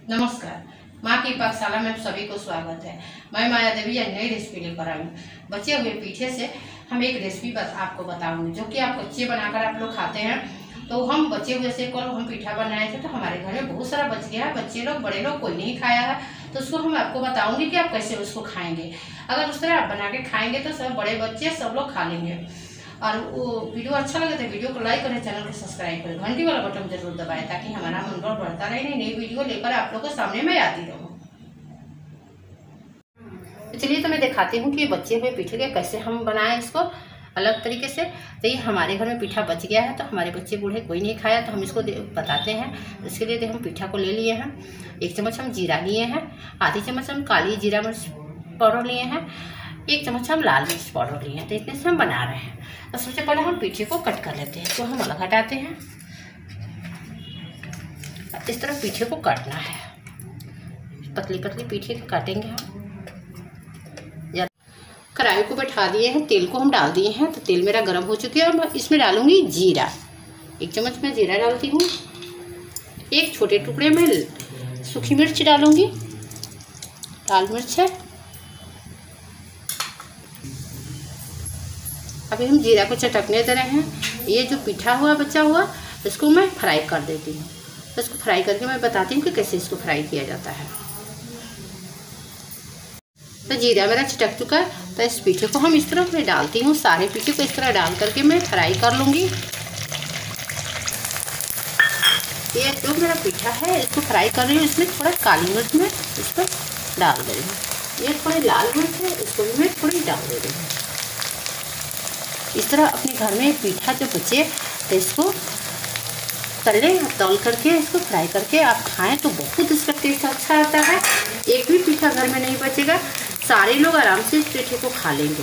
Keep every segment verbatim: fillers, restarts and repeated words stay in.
नमस्कार। माँ की पाकशाला में सभी को स्वागत है। मैं माया देवी एक नई रेसिपी लेकर आई हूँ। बचे हुए पीठे से हम एक रेसिपी बस आपको बताऊंगी, जो कि आप कच्चे बनाकर आप लोग खाते हैं। तो हम बचे हुए से कल हम पीठा बनाए थे, तो हमारे घर में बहुत सारा बच गया है। बच्चे लोग बड़े लोग कोई नहीं खाया है, तो उसको हम आपको बताऊंगी कि आप कैसे उसको खाएंगे। अगर उस तरह आप बना के खाएंगे तो सब बड़े बच्चे सब लोग खा लेंगे। और वो वीडियो अच्छा लगे तो वीडियो को लाइक करें, चैनल को सब्सक्राइब करें, घंटी वाला बटन जरूर दबाएं, ताकि हमारा मनोबल बढ़ता रहे। नई नई वीडियो लेकर आप लोगों के सामने मैं आती रहूँ। तो चलिए, तो मैं दिखाती हूँ कि बच्चे हुए पीठे के कैसे हम बनाएं इसको अलग तरीके से। तो ये हमारे घर में पीठा बच गया है, तो हमारे बच्चे बूढ़े कोई नहीं खाया, तो हम इसको बताते हैं। इसके लिए हम पीठा को ले लिए हैं। एक चम्मच हम जीरा लिए हैं, आधी चम्मच हम काली जीरा मिर्च पाउडर लिए हैं, एक चम्मच हम लाल मिर्च पाउडर लिए हैं। तो इतने से हम बना रहे हैं। तो सबसे पहले हम पीठे को कट कर लेते हैं। तो हम अलग हटाते हैं। इस तरह पीठे को काटना है, पतली पतली पीठे काटेंगे हम। कढ़ाई को बैठा दिए हैं, तेल को हम डाल दिए हैं। तो तेल मेरा गर्म हो चुकी है और मैं इसमें डालूंगी जीरा। एक चम्मच में जीरा डालती हूँ। एक छोटे टुकड़े में सूखी मिर्च डालूंगी, लाल मिर्च है। अभी हम जीरा को चटकने दे रहे हैं। ये जो पीठा हुआ बचा हुआ, इसको मैं फ्राई कर देती हूँ। तो इसको फ्राई करके मैं बताती हूँ कि कैसे इसको फ्राई किया जाता है। तो जीरा मेरा चिटक चुका है, तो इस पीठे को हम इस तरह मैं डालती हूँ। सारे पीठे को इस तरह डाल करके मैं फ्राई कर लूँगी। ये जो मेरा पीठा है इसको फ्राई कर रही हूँ। इसमें थोड़ा काली मिर्च में इस पर डाल दे रही हूँ। ये थोड़ी लाल मिर्च है, इसको भी मैं थोड़ी डाल दे रही हूँ। इस तरह अपने घर में पीठा जो बचे तो इसको तलें, तल करके इसको फ्राई करके आप खाएं तो बहुत इसका टेस्ट अच्छा आता है। एक भी पीठा घर में नहीं बचेगा, सारे लोग आराम से इस पीठे को खा लेंगे।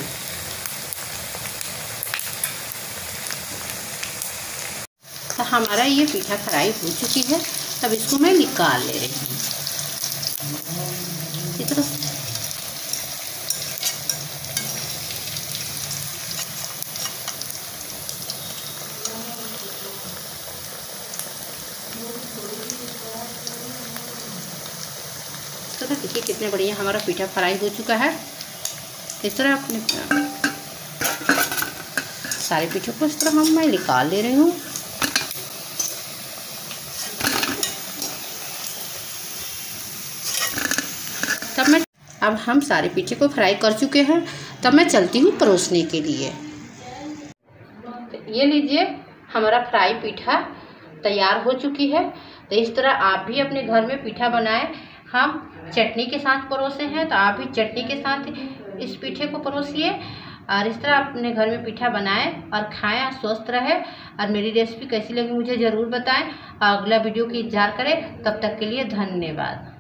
तो हमारा ये पीठा फ्राई हो चुकी है। अब इसको मैं निकाल ले रही हूँ। इस तरह तो देखिए कितने बढ़िया हमारा पीठा फ्राई हो चुका है। इस तरह अपने सारे पीठे को इस तरह हम मैं निकाल ले रही हूँ। तब मैं अब हम सारे पीठे को फ्राई कर चुके हैं। तब मैं चलती हूँ परोसने के लिए। तो ये लीजिए, हमारा फ्राई पीठा तैयार हो चुकी है। तो इस तरह आप भी अपने घर में पीठा बनाएं। हम चटनी के साथ परोसे हैं, तो आप भी चटनी के साथ इस पीठे को परोसिए और इस तरह अपने घर में पीठा बनाएं और खाएं, स्वस्थ रहे। और मेरी रेसिपी कैसी लगी मुझे ज़रूर बताएं। अगला वीडियो की इंतजार करें। तब तक के लिए धन्यवाद।